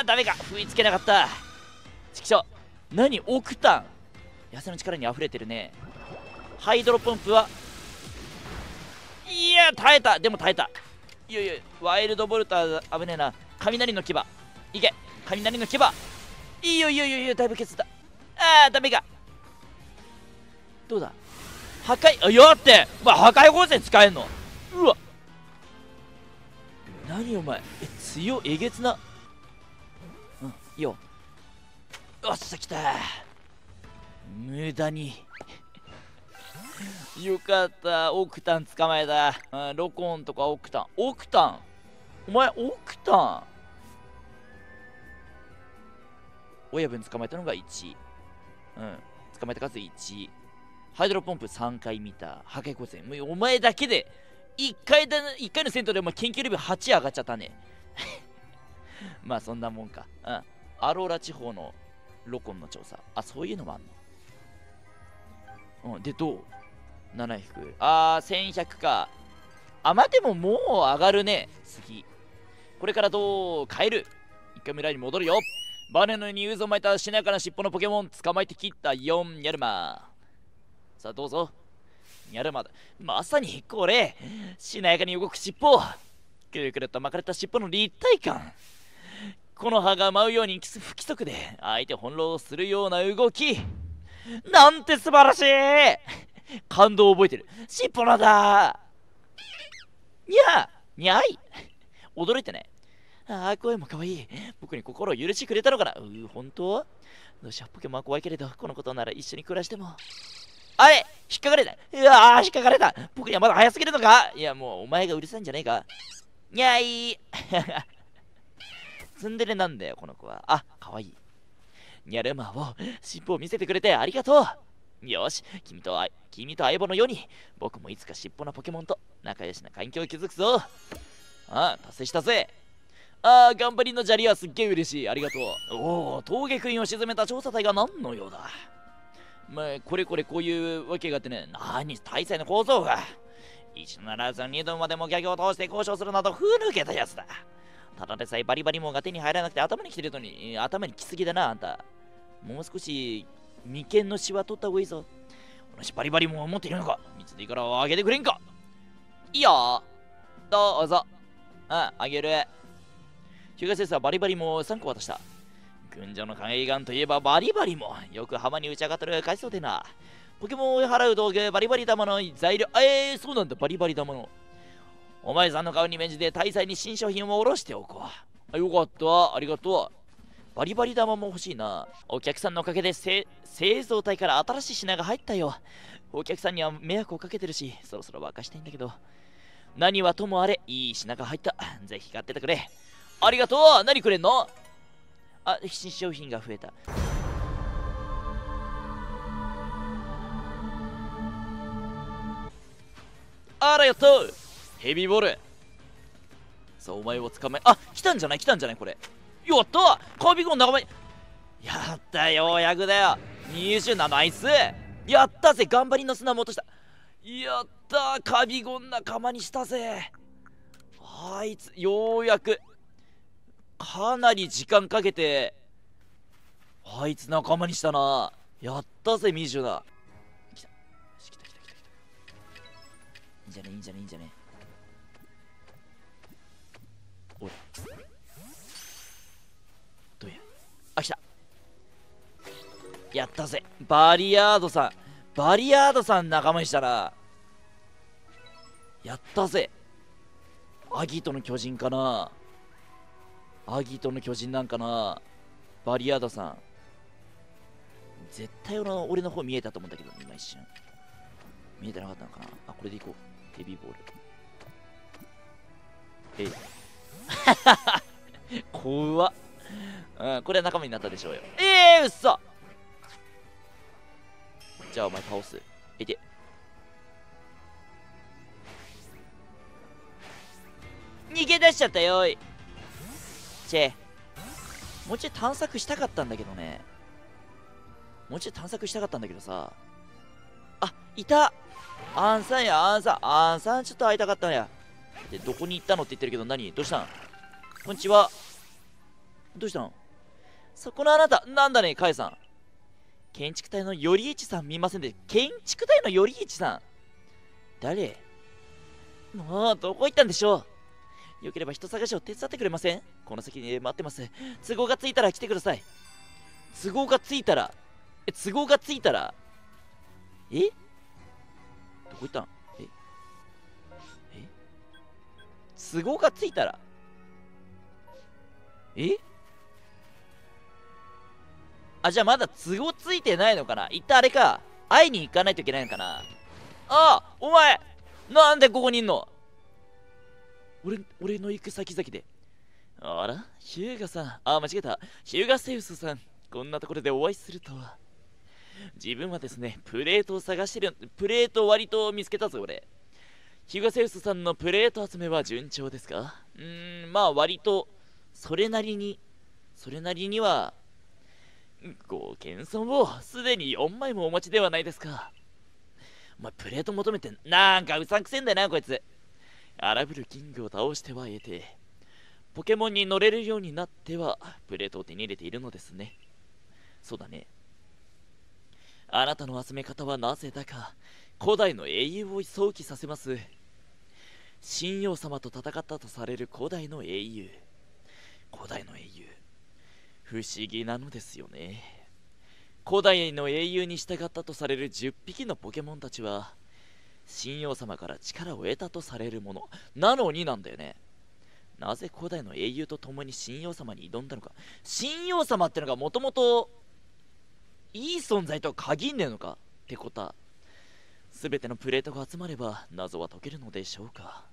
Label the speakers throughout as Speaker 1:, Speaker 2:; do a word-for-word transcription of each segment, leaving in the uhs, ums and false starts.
Speaker 1: ーダメか、食いつけなかった。ちくしょう。何オクタン、野生の力に溢れてるね。ハイドロポンプは、いや耐えた。でも耐えた。いやいや、ワイルドボルター危ねえな。雷の牙いけ、雷の牙。いいよいいよいいよいいよ、だいぶ削った。あーダメか。どうだ、破壊、あ、やって、まあ、破壊光線使えんの。うわ、何お前、え、強えげつな。うん、いいよ。よっしゃ、来た。無駄によかった、オクタン捕まえた。うん、ロコンとかオクタン。オクタン、お前オクタン親分捕まえたのがいち。うん、捕まえた数いち。ハイドロポンプさんかい見た。破壊光線、もうお前だけでいっかいだ、いっかいの戦闘でお前研究レベルはち上がっちゃったね。まあそんなもんか。うん、アローラ地方のロコンの調査、あ、そういうのもあんの。うん、でどう、ななひゃく、あーせんひゃくか。あ、まあでももう上がるね。次これからどう変える。一回村に戻るよ。バネのように渦を巻いたしなやかな尻尾のポケモン捕まえてきったよん。ニャルマ。さあどうぞ。ニャルマだ。まさにこれ、しなやかに動く尻尾、くるくると巻かれた尻尾の立体感、この葉が舞うように不規則で相手を翻弄するような動き、なんて素晴らしい。感動を覚えてる。尻尾なんだ。にゃにゃい。驚いてね。ああ、声も可愛い。僕に心を許してくれたのかな。うー、本当？どうしよう、ポケモンは怖いけれど、このことなら一緒に暮らしても。あれ、引っかかれた。うわー、引っかかれた。僕にはまだ早すぎるのか。いや、もうお前がうるさいんじゃねえか。にゃい。ツンデレなんだよ、この子は。あ、かわいい。ニャルマを、尻尾を見せてくれてありがとう。よし、君とあ君と相棒のように、僕もいつか尻尾のポケモンと仲良しな環境を築くぞ。ああ、達成したぜ。ああ、頑張りの砂利はすっげえ嬉しい。ありがとう。おお、峠クイーンを沈めた調査隊が何のようだ。まあ、これこれこういうわけがあってね。なに、大祭の構造が。一度ならず二度までも逆を通して交渉するなど、ふぬけたやつだ。ただでさえバリバリもが手に入らなくて頭にきてるのに、頭にきすぎだな、あんた。もう少し、眉間のシワ取った方がいいぞ。同じバリバリも持っているのか。水でいいからあげてくれんか。いいよ。どうぞ。うん、あげる。ヒュガセスはバリバリもさんこ渡した。群青の海岸といえばバリバリもよく浜に打ち上がってる海藻でな。ポケモンを追い払う道具、バリバリ玉の材料。えー、そうなんだ、バリバリ玉の。お前さんの顔に免じて大祭に新商品を下ろしておこう。あ、よかった、ありがとう。バリバリ玉も欲しいな。お客さんのおかげで製造体から新しい品が入ったよ。お客さんには迷惑をかけてるし、そろそろ沸かしたいんだけど。何はともあれ、いい品が入った。ぜひ買っててくれ。ありがとう。何くれんの。あ、新商品が増えた。あら、やったー。ヘビーボール。さあ、お前を捕まえ、あ、来たんじゃない来たんじゃないこれ。やったー。カビゴン仲間に。やったようやくだよ。にじゅうななナイス。やったぜ。頑張りの砂も落とした。やったー。カビゴン仲間にしたぜ。あいつ、ようやく。かなり時間かけて、あいつ仲間にしたな。やったぜ、ミジュナ。来た。来た来た来た来た。いいんじゃねいいんじゃねいいんじゃねおい。どうや。あ、来た。やったぜ。バリアードさん。バリアードさん仲間にしたら。やったぜ。アギトの巨人かな。アギトの巨人なんかな。バリアードさん。絶対俺の俺の方見えたと思うんだけど、今一瞬。見えてなかったのかな。あ、これでいこう。ヘビーボール。えい。怖っ。うん、これは仲間になったでしょうよ。えー、うっそ。じゃあお前倒す。いて。逃げ出しちゃったよい。チェ。もうちょい探索したかったんだけどね。もうちょい探索したかったんだけどさ。あ、いた。アンさんや、アンさん。アンさんちょっと会いたかったんや。で、どこに行ったのって言ってるけど、何どうしたん。こんにちは。 どうしたの？そこのあなた、なんだね、カエさん。建築隊の頼一さん見ませんで、建築隊の頼一さん誰？もう、どこ行ったんでしょう。よければ人探しを手伝ってくれません？この席に待ってます。都合がついたら来てください。都合がついたら、え、都合がついたら、えどこ行ったん？ええ都合がついたら、えあ、じゃあまだ都合ついてないのかな。一旦あれか。会いに行かないといけないのかな。ああ、お前なんでここにいんの？俺、俺の行く先々で。あらヒューガさん。あ、間違えた。ヒューガセウスさん。こんなところでお会いするとは。自分はですね、プレートを探してる、プレートを割と見つけたぞ、俺。ヒューガセウスさんのプレート集めは順調ですか？うーん、まあ割と、それなりに、それなりには、ご謙遜をすでによんまいもお持ちではないですか。お前プレート求めてなんかうさんくせんだよなこいつ。荒ぶるキングを倒しては得てポケモンに乗れるようになってはプレートを手に入れているのですね。そうだね。あなたの集め方はなぜだか古代の英雄を想起させます。神王様と戦ったとされる古代の英雄。古代の英雄不思議なのですよね。古代の英雄に従ったとされるじゅっぴきのポケモンたちは神王様から力を得たとされるものなのになんだよね。なぜ古代の英雄と共に神王様に挑んだのか。神王様ってのがもともといい存在とは限んねえのかってことは、全てのプレートが集まれば謎は解けるのでしょうか。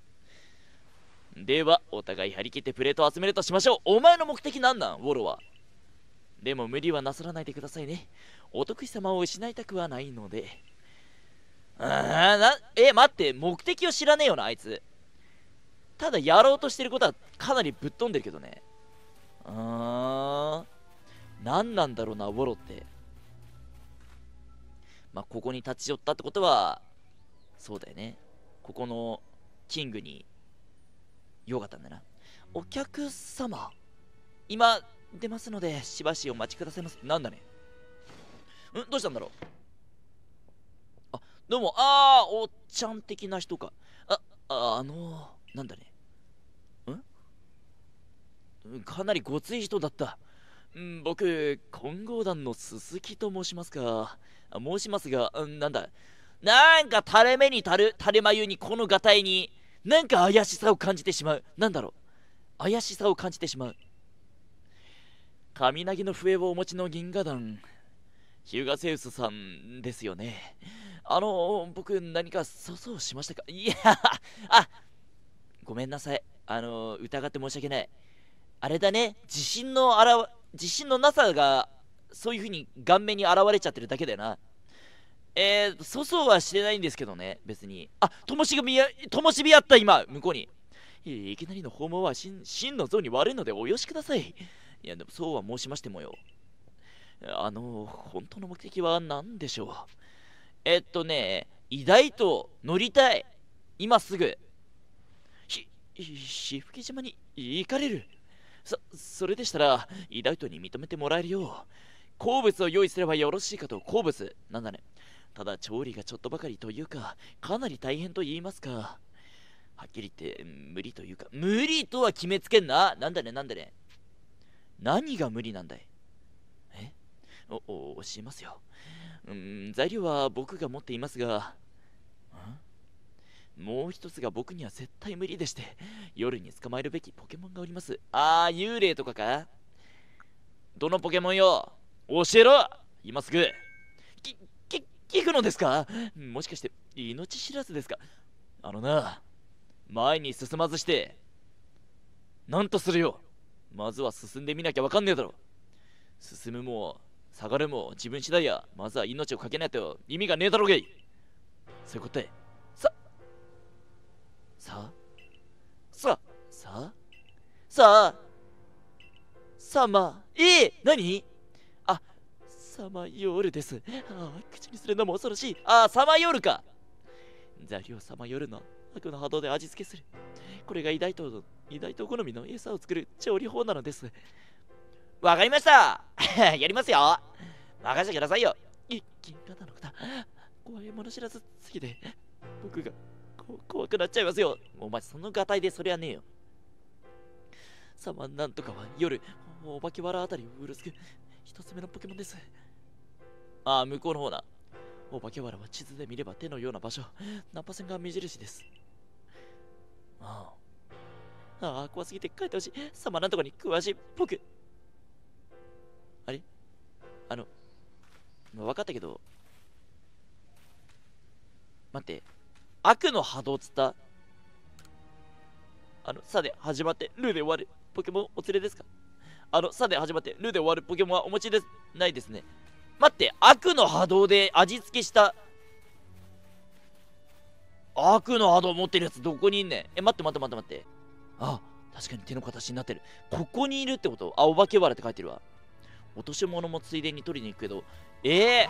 Speaker 1: ではお互い張り切ってプレートを集めるとしましょう。お前の目的なんなんウォロは。でも無理はなさらないでくださいね。お得意様を失いたくはないので。あーなえ待って、目的を知らねえよなあいつ。ただやろうとしてることはかなりぶっ飛んでるけどね。あー何なんだろうなウォロって。まあここに立ち寄ったってことはそうだよね。ここのキングによかったんだな。お客様今出ますのでしばしお待ちくださいませ。なんだね。んどうしたんだろう。あどうも。ああおっちゃん的な人か。あああのー、なんだね。んかなりごつい人だった。ん僕混合団の鈴木と申しますか。あ申しますが、んなんだなんか垂れ目に垂る垂れ眉にこのがたいになんか怪しさを感じてしまう。なんだろう怪しさを感じてしまう。雷の笛をお持ちの銀河団ヒューガセウスさんですよね。あの僕何か粗相しましたか。いやあごめんなさい。あの疑って申し訳ない。あれだね、自信のあら自信のなさがそういう風に顔面に現れちゃってるだけだよな。えー、粗相はしてないんですけどね、別に。あ、ともしびや、ともしびあった今、向こうに。いきなりの訪問は真真の像に悪いのでおよしください。いや、でもそうは申しましてもよ。あの、本当の目的は何でしょう。えっとね、偉大と乗りたい。今すぐ。ひ、ひふき島に行かれる。そ、それでしたら、偉大とに認めてもらえるよう、好物を用意すればよろしいかと。好物なんだね。ただ調理がちょっとばかりというか、かなり大変と言いますか。はっきり言って無理というか、無理とは決めつけんな。なんだねなんだね。何が無理なんだい。えお、お、教えますよ。うん、材料は僕が持っていますが、もう一つが僕には絶対無理でして、夜に捕まえるべきポケモンがおります。あー、幽霊とかか。どのポケモンよ教えろ今すぐ。き、き、聞くのですか。もしかして命知らずですか。あのな、前に進まずしてなんとするよ。まずは進んでみなきゃわかんねえだろ。進むも下がるも自分次第や。まずは命をかけないと意味がねえだろうがい。そういうことでささささささまええ何あさまよるです。ああ口にするのも恐ろしい。ああさまよるか。材料さまよるの悪の波動で味付けする。これが偉大と偉大と好みの餌を作る調理法なのです。 わかりましたやりますよ。任せてくださいよ。い、銀河なのかな。怖いもの知らずすぎて、僕がこ怖くなっちゃいますよ。お前、そのがたいでそれはねえよ。サマンなんとかは夜、お化けわらあたりをうろつく一つ目のポケモンです。ああ、向こうの方な。お化けわらは地図で見れば手のような場所。ナッパ線が目印です。ああ。ああ、怖すぎて帰ってほしい。サマンなんとかに詳しい僕。あれあの、分かったけど、待って、悪の波動っつった？あの、さで始まってルーで終わるポケモンお連れですか？あの、さで始まってルーで終わるポケモンはお持ちですないですね。待って、悪の波動で味付けした。悪の波動持ってるやつどこにいんねん。え、待って待って待って待って。あ、確かに手の形になってる。ここにいるってこと？あ、お化けバラって書いてるわ。落とし物もついでに取りに行くけど、ええ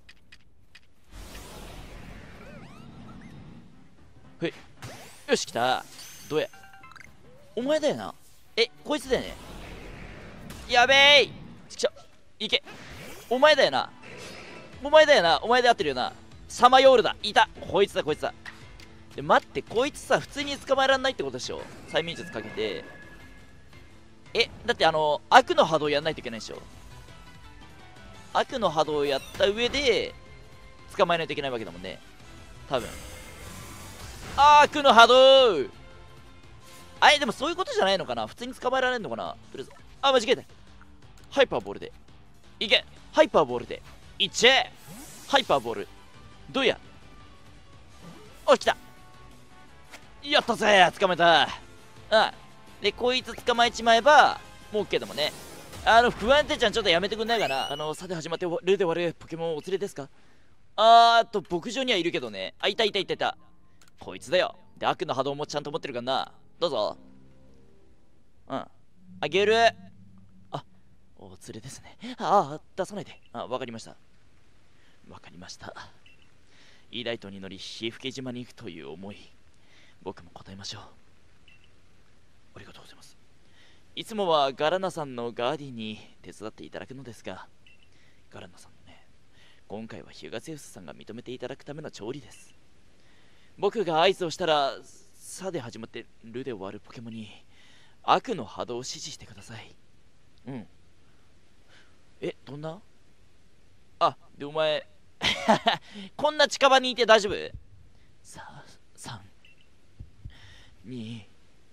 Speaker 1: ー、へよし、来た。どうや。お前だよな。え、こいつだよね。やべえい。ちくしょ。いけ。お前だよな。お前だよな。お前で合ってるよな。サマヨールだ。いた。こいつだ、こいつだ。で、待って、こいつさ、普通に捕まえられないってことでしょ。催眠術かけて。え、だってあの、悪の波動やんないといけないでしょ。悪の波動をやった上で、捕まえないといけないわけだもんね。多分。悪の波動あれ、でもそういうことじゃないのかな。普通に捕まえられるのかな。とりあえず。あ、間違えた。ハイパーボールで。いけ。ハイパーボールで。いっちゃえ。ハイパーボール。どうや。お、来た。やったぜ。捕まえた。うん。で、こいつ捕まえちまえば、もう OK だもんね。あの、不安定ちゃんちょっとやめてくんないかな。あの、さて始まってルーで終わるポケモンお連れですか？あーっと、牧場にはいるけどね。あ、いたいたいたいた。こいつだよ。で、悪の波動もちゃんと持ってるからな。どうぞ。うん。あげる。あ、お連れですね。ああ、出さないで。あ、わかりました。わかりました。イーライトに乗り、日付島に行くという思い。僕も答えましょう。ありがとうございます。いつもはガラナさんのガーディに手伝っていただくのですが、ガラナさんのね、今回はヒュガセウスさんが認めていただくための調理です。僕が合図をしたら、さで始まってルで終わるポケモンに悪の波動を指示してください。うん。え、どんな？あ、で、お前、こんな近場にいて大丈夫？さあ、さん、に、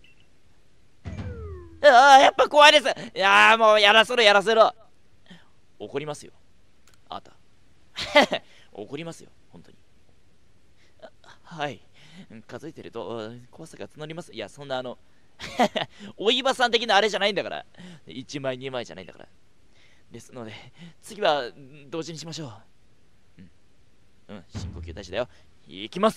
Speaker 1: ああ、やっぱ怖いです。いやーもうやらせろやらせろ。怒りますよ。あなた。怒りますよ、本当に。はい。数えてると怖さが募ります。いや、そんなあの、おいばさん的なあれじゃないんだから。いちまい、にまいじゃないんだから。ですので、次は同時にしましょう。うん。うん、深呼吸大事だよ。いきます。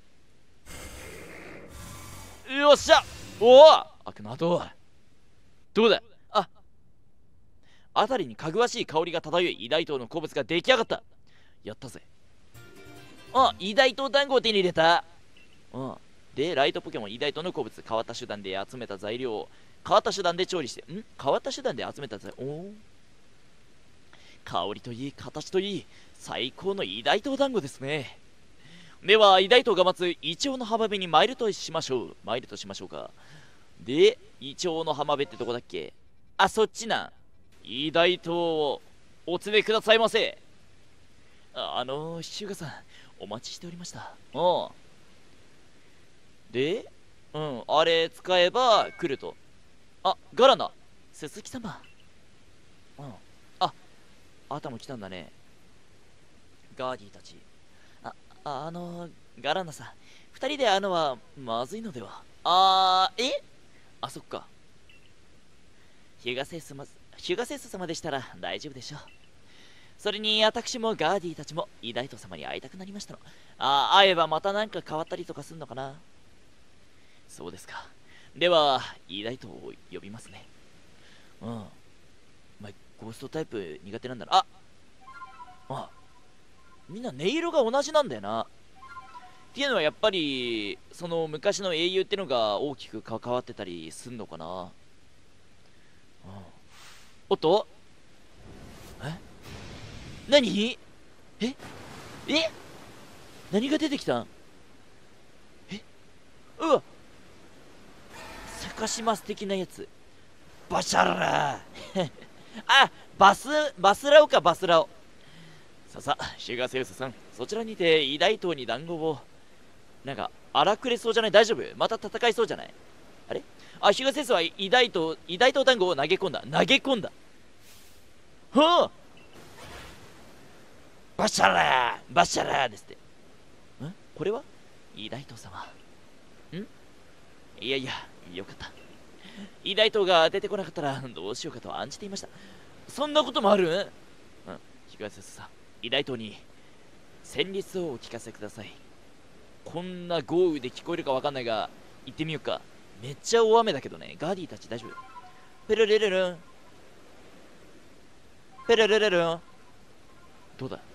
Speaker 1: よっしゃ。おお悪の後。どうだ。あ、辺りにかぐわしい香りが漂い、イダイトウの好物が出来上がった。やったぜ。あ、イダイトウ団子を手に入れた。うん。で、ライトポケモンイダイトウの好物、変わった手段で集めた材料を変わった手段で調理して、ん変わった手段で集めた材料、おお。香りといい、形といい、最高のイダイトウ団子ですね。では、イダイトウが待つイチョウの浜辺に参るとしましょう。参るとしましょうか。で、イチョウの浜辺ってどこだっけ？あ、そっちな。イダイトウをお連れくださいませ。あ、あのー、ヒュガさん、お待ちしておりました。うん。で、うん、あれ使えば来ると。あ、ガラナ、鈴木様。うん。あ、あなたも来たんだね。ガーディたち。あ、あのー、ガラナさん、二人で会うのはまずいのでは？あー、えあ、そっか。ヒュガセス様、ヒュガセス様でしたら大丈夫でしょう。それに私もガーディたちもイダイト様に会いたくなりましたの。ああ、会えばまたなんか変わったりとかすんのかな。そうですか。では、イダイトを呼びますね。うん。お前、ゴーストタイプ苦手なんだな。ああ、みんな音色が同じなんだよな。っていうのはやっぱり、その昔の英雄ってのが大きく関わってたりすんのかな。うん。 おっと、え何ええ何が出てきたん？えうわ、坂島的なやつ。バシャラーあ、バスバスラオか、バスラオ。さあさあ、シュガーセウスさん、そちらにて偉大島に団子をなんか荒くれそうじゃない？大丈夫？また戦いそうじゃない？あれ、あ、シュガーセウスは偉大島偉大島団子を投げ込んだ投げ込んだはあ、バシャラーバシャラーですって。んこれは偉大島様。んいやいや、よかった。偉大島が出てこなかったらどうしようかと案じていました。そんなこともある？うん、東瀬さん、偉大島に旋律をお聞かせください。こんな豪雨で聞こえるかわかんないが、行ってみようか。めっちゃ大雨だけどね。ガーディたち大丈夫？ペルレレルンペルレレルンどうだ？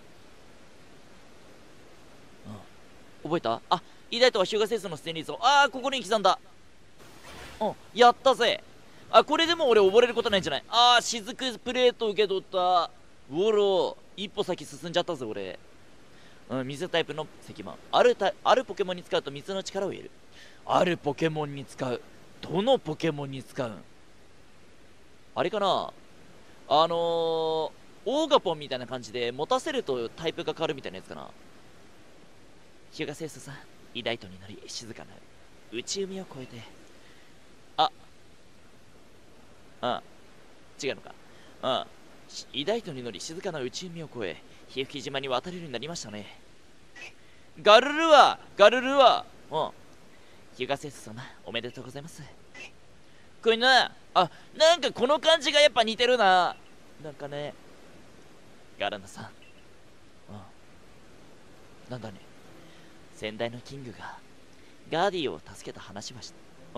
Speaker 1: うん、覚えた？あ、偉大島はヒューガセンスの旋律を、ああ、心に刻んだ。うん、やったぜ。あ、これでも俺溺れることないんじゃない？ああ、雫プレート受け取った。ウォロー、一歩先進んじゃったぜ俺。うん、水タイプの石板。あるタあるポケモンに使うと水の力を得る。あるポケモンに使う。どのポケモンに使うん？あれかな、あのー、オーガポンみたいな感じで持たせるとタイプが変わるみたいなやつかな。ヒュガセウスさん、偉大島に乗り静かな内海を越えて、あ、うん、違うのか。うん、偉大島に乗り静かな内海を越え、日吹島に渡れるようになりましたね。ガルルアガルルアうん。ヒュガセウス様、おめでとうございます。これな、あ、なんかこの感じがやっぱ似てるな。なんかね、ガラナさん。うん。なんだね。先代のキングがガーディを助けた話はした。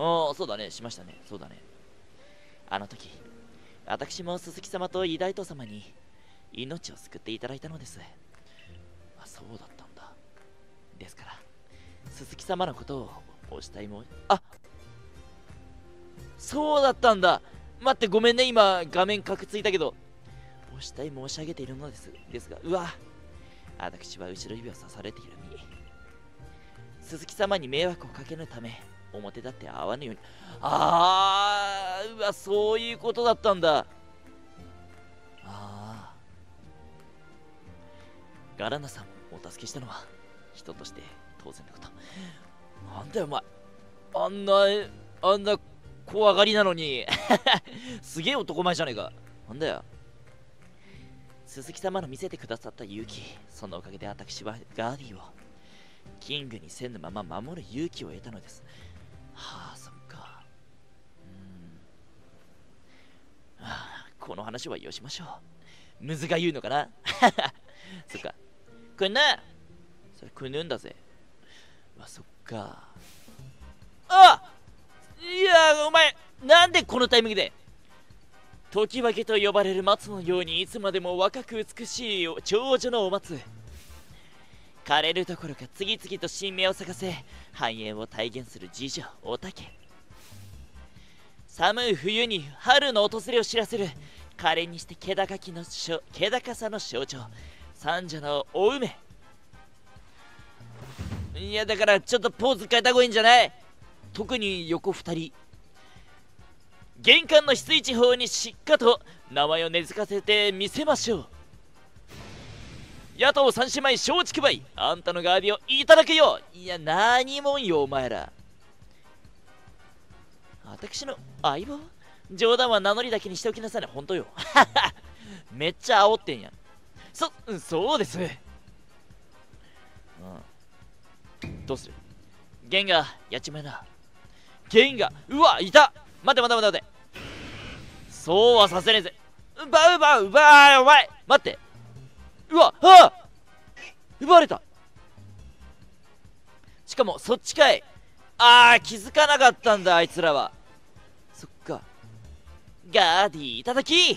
Speaker 1: ああ、そうだね、しましたね。そうだね。あの時、私も鈴木様と偉大島様に命を救っていただいたのです。あ、そうだったんだ。ですから、鈴木様のことをお慕いも、あ、そうだったんだ。待って、ごめんね、今画面カクついたけど、お慕い申し上げているのです。ですが、うわ、私は後ろ指を刺されている身。鈴木様に迷惑をかけぬため、表立って会わぬように。あー、うわ、そういうことだったんだ。ああ。ガラナさんをお助けしたのは、人として当然のこと。なんだよ、お前。あんな、あんな怖がりなのに。すげえ男前じゃねえか。なんだよ。鈴木様の見せてくださった勇気、そのおかげで私はガーディをキングにせぬまま守る勇気を得たのです。はあ、そっか。うーん。はあ、この話はよしましょう。ムズが言うのかな。そっか。これな、それくぬんだぜ。あ、そっか。あ、いや、お前、なんでこのタイミングで。時分けと呼ばれる松のようにいつまでも若く美しい長女のお松。枯れるどころか次々と新芽を咲かせ、繁栄を体現する次女おたけ。寒い冬に春の訪れを知らせる可憐にして気高きの気高さの象徴、三女のお梅。いや、だからちょっとポーズ変えた方がいいんじゃない？特に横二人。玄関の翡翠地方にしっかと名前を根付かせてみせましょう。野党三姉妹松竹梅、あんたのガーディをいただくよ。いや、何もんよお前ら。私の相棒？冗談は名乗りだけにしておきなさいね。ほんとよ。めっちゃ煽ってんやん。そ、そうです。うん。どうする？ゲンガやっちまいな。ゲンガ、うわ、いた。待て待て待て待て。そうはさせねえぜ。奪う奪う奪う、お前待って。うわ、ああ、奪われた。しかもそっちかい。ああ、気づかなかったんだあいつらは。そっか。ガーディいただき。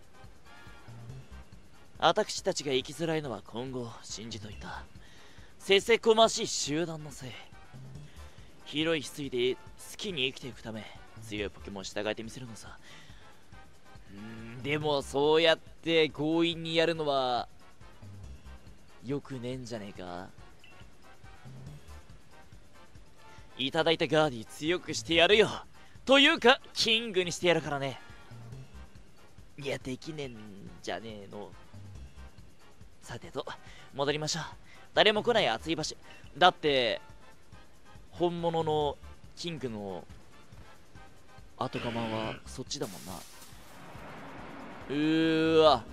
Speaker 1: 私たちが生きづらいのは今後信じといたせせこましい集団のせい。広い翡翠で好きに生きていくため強いポケモンを従えてみせるのさ。うーん、 でもそうやって強引にやるのはよくねえんじゃねえか。いただいたガーディ強くしてやるよ。というかキングにしてやるからね。いやできねえんじゃねえの。さてと戻りましょう。誰も来ない熱い場所だって、本物のキングの後釜はそっちだもんな。うーわ、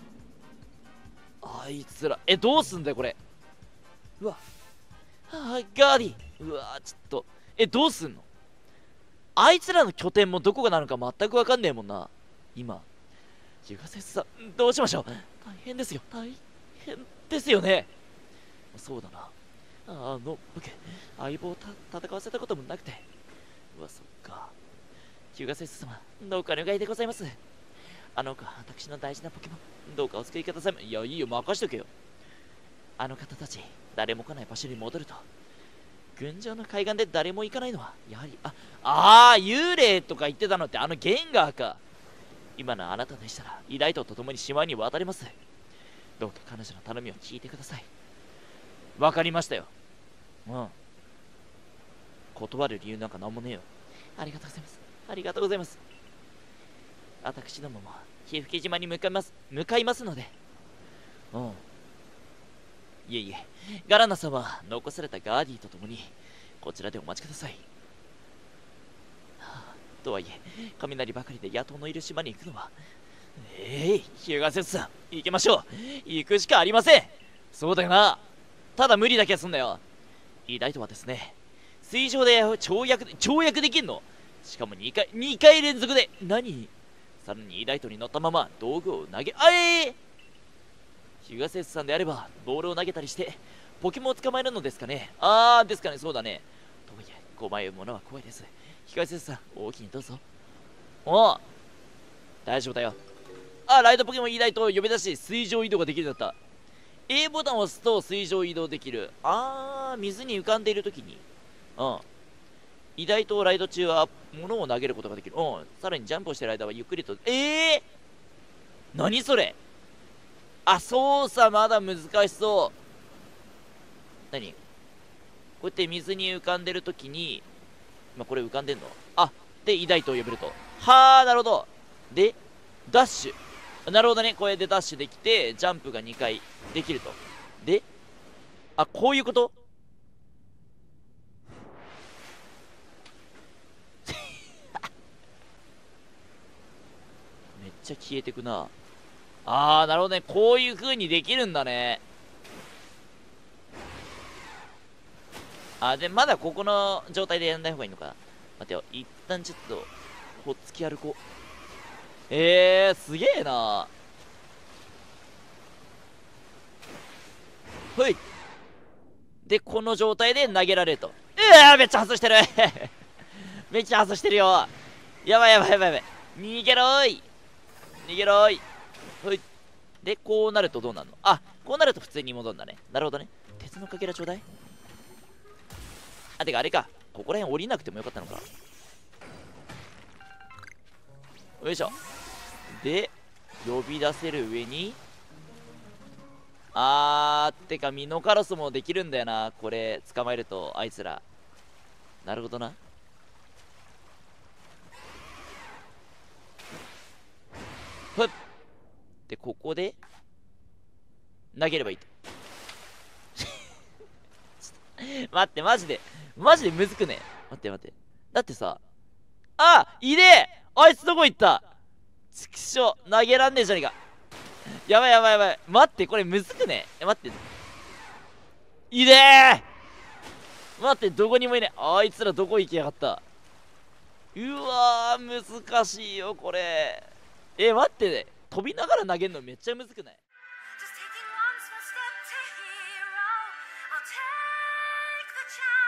Speaker 1: あいつらえどうすんだよこれ。うわあーガーディ、うわちょっとえどうすんの。あいつらの拠点もどこがなのか全く分かんねえもんな今。ユガセスさんどうしましょう。大変ですよ、大変ですよね。そうだな、あの僕相棒をた戦わせたこともなくて。うわそっか。ユガセス様どうかお願いでございます。あの子は私の大事なポケモン、どうかお救いください。いやいいよ任しとけよ。あの方たち誰も来ない場所に戻ると、群青の海岸で誰も行かないのはやはりああー幽霊とか言ってたのってあのゲンガーか。今のあなたでしたらイライトと共に島に渡れます。どうか彼女の頼みを聞いてください。わかりましたよ。うん断る理由なんかなんもねえよ。ありがとうございます、ありがとうございます。私どもも日吹島に向かいます向かいますので。うんいえいえ、ガラナさんは残されたガーディと共にこちらでお待ちください。はあ、とはいえ雷ばかりで野党のいる島に行くのは。ええー、ヒューガセスさん行きましょう。行くしかありません。そうだよな。ただ無理だけはすんだよ。イダイトはですね、水上で跳躍跳躍できんの。しかもにかいにかい連続で。何、さらにイダイトに乗ったまま道具を投げあえーヒュガセスさんであればボールを投げたりしてポケモンを捕まえるのですかね。あーですかね、そうだね。とはいえごまいものは怖いです。ヒュガセスさん大きにどうぞ。おお大丈夫だよ。あ、ライドポケモンイダイトを呼び出し水上移動ができるんだった。 A ボタンを押すと水上移動できる。あー水に浮かんでいるときにうんイダイトライド中は物を投げることができる。うんさらにジャンプをしている間はゆっくりと。えー何それ。あ、操作まだ難しそう。何こうやって水に浮かんでるときに、まあ、これ浮かんでんのあ、で、イダイトを呼べると。はー、なるほど。で、ダッシュ。なるほどね。これでダッシュできて、ジャンプがにかいできると。で、あ、こういうことめっちゃ消えてくな。あー、なるほどね。こういう風にできるんだね。あ、で、まだここの状態でやんない方がいいのか。待てよ。一旦ちょっと、ほっつき歩こう。えー、すげえな。ほい。で、この状態で投げられると。うわー、めっちゃ外してるめっちゃ外してるよ。やばいやばいやばいやばい。逃げろーい。逃げろーい。ほい。で、こうなるとどうなるの。あ、こうなると普通に戻るんだね。なるほどね。鉄のかけらちょうだい。あ、てかあれか。ここら辺降りなくてもよかったのか。よいしょ。で、呼び出せる上に。あー、てかミノカロスもできるんだよな。これ、捕まえると、あいつら。なるほどな。ふっ。で、ここで、投げればいいと。待って、マジで。マジでむずくね。待って待って。だってさ、あいねえあいつどこ行った。ちくしょう、投げらんねえじゃねえか。やばいやばいやばい。待って、これむずくねえ。待って。いねえ待って、どこにもいねえ。あいつらどこ行きやがった。うわー、難しいよ、これ。え、待って、ね、飛びながら投げるのめっちゃむずくない。Just taking one small step to hero. I'll take the chance.